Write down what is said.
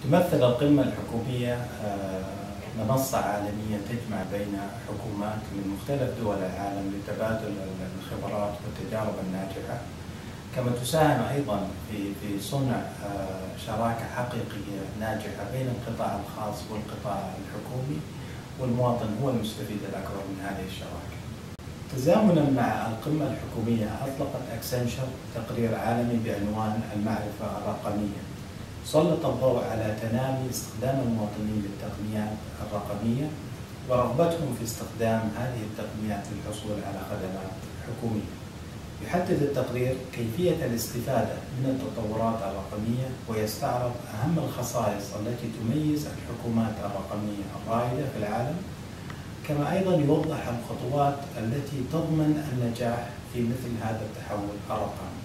تمثل القمة الحكومية منصة عالمية تجمع بين حكومات من مختلف دول العالم لتبادل الخبرات والتجارب الناجحة، كما تساهم أيضا في صنع شراكة حقيقية ناجحة بين القطاع الخاص والقطاع الحكومي، والمواطن هو المستفيد الأكبر من هذه الشراكة. تزامنا مع القمة الحكومية أطلقت أكسنشر تقرير عالمي بعنوان المعرفة الرقمية، سلط الضوء على تنامي استخدام المواطنين للتقنيات الرقمية ورغبتهم في استخدام هذه التقنيات للحصول على خدمات حكومية. يحدد التقرير كيفية الاستفادة من التطورات الرقمية، ويستعرض أهم الخصائص التي تميز الحكومات الرقمية الرائدة في العالم، كما أيضا يوضح الخطوات التي تضمن النجاح في مثل هذا التحول الرقمي.